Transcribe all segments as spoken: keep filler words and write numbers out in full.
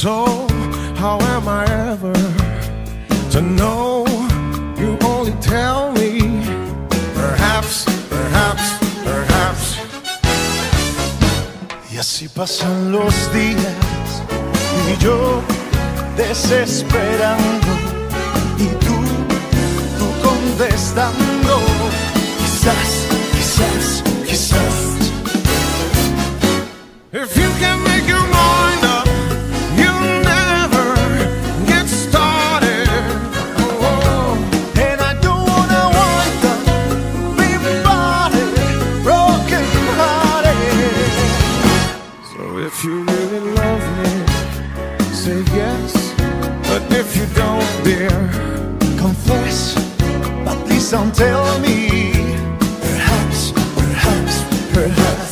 So how am I ever to know? You only tell me perhaps, perhaps, perhaps. Y así pasan los días y yo desesperando y tú, tú contestando. Quizás, quizás, quizás. If you can make your mind up, you'll never get started. Oh, and I don't wanna wind up being body, broken hearted. So if you really love me, say yes. But if you don't, dear, confess. But please don't tell me. Perhaps, perhaps, perhaps.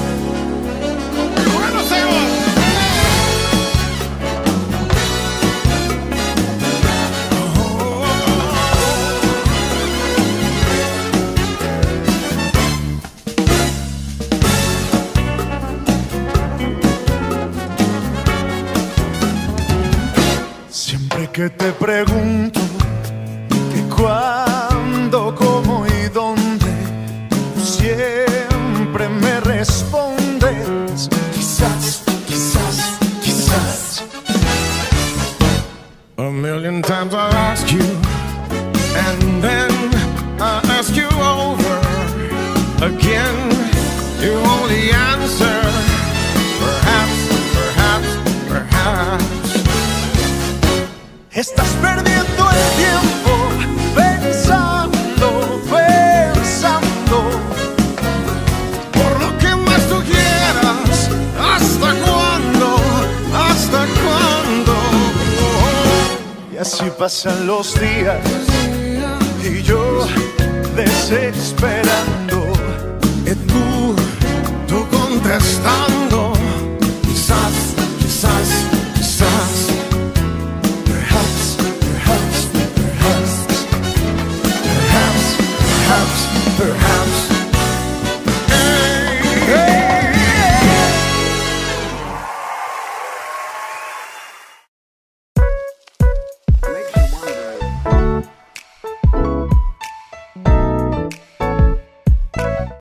Que te pregunto que cuándo, cómo y dónde, tú siempre me respondes quizás, quizás, quizás. A million times I ask you, and then I ask you over again. You only answer perhaps, perhaps, perhaps. Estás perdiendo el tiempo pensando, pensando. Por lo que más tú quieras, ¿hasta cuándo? ¿Hasta cuándo? Y así pasan los días y yo desesperando. Y tú